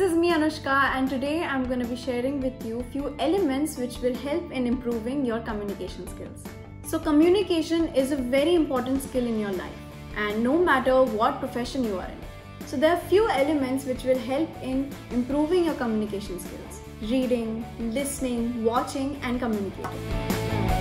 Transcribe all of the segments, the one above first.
is me Anushka, and today I'm going to be sharing with you few elements which will help in improving your communication skills. So communication is a very important skill in your life, and no matter what profession you are in. So there are few elements which will help in improving your communication skills: reading, listening, watching and communicating.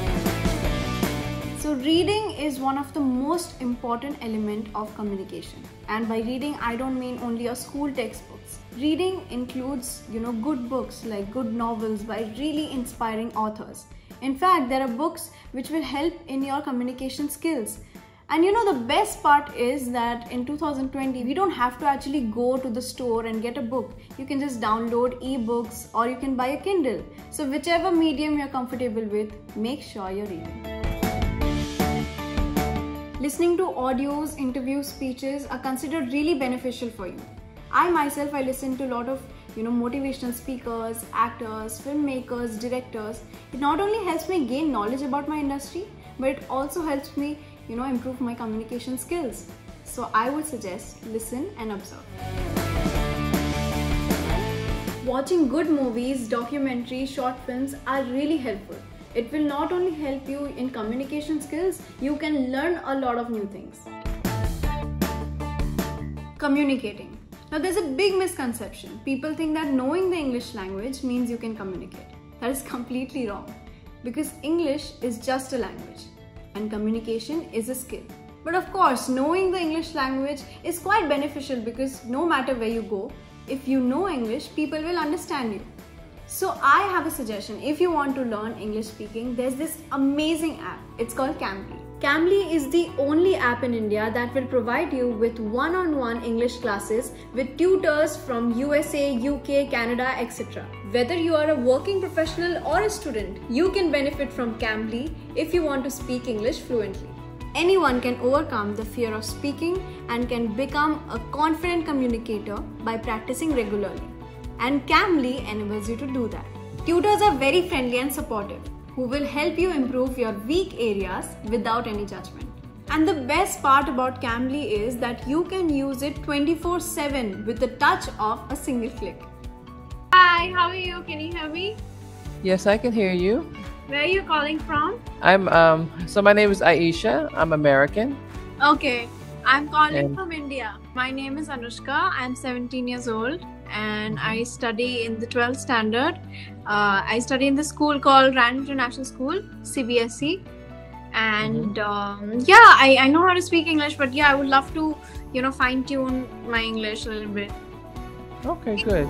So reading is one of the most important element of communication, and by reading I don't mean only your school textbooks. Reading includes, good books like good novels by really inspiring authors. In fact, there are books which will help in your communication skills. And the best part is that in 2020 we don't have to actually go to the store and get a book. You can just download ebooks or you can buy a Kindle. So whichever medium you're comfortable with, make sure you're reading. Listening to audios, interviews, speeches are considered really beneficial for you. I myself, I listen to a lot of motivational speakers, actors, filmmakers, directors. It not only helps me gain knowledge about my industry, but it also helps me improve my communication skills. So I would suggest listen and observe. Watching good movies, documentaries, short films are really helpful. It will not only help you in communication skills, you can learn a lot of new things. Communicating. Now there's a big misconception. People think that knowing the English language means you can communicate. That is completely wrong, because English is just a language and communication is a skill. But of course, knowing the English language is quite beneficial, because no matter where you go, if you know English, people will understand you. So I have a suggestion. If you want to learn English speaking, there's this amazing app. It's called Cambly. Cambly is the only app in India that will provide you with one-on-one English classes with tutors from USA, UK, Canada, etc. Whether you are a working professional or a student, you can benefit from Cambly if you want to speak English fluently. Anyone can overcome the fear of speaking and can become a confident communicator by practicing regularly. And Cambly enables you to do that. Tutors are very friendly and supportive, who will help you improve your weak areas without any judgment. And the best part about Cambly is that you can use it 24/7 with the touch of a single click. Hi, how are you? Can you hear me? Yes, I can hear you. Where are you calling from? So my name is Aisha. I'm American. Okay, I'm calling from India. My name is Anushka. I'm 17 years old and I study in the 12th standard. I study in the school called Rand International School, CBSE. And I know how to speak English, but I would love to, fine tune my English a little bit. Okay, good.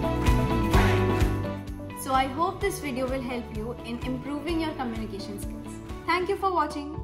So I hope this video will help you in improving your communication skills. Thank you for watching.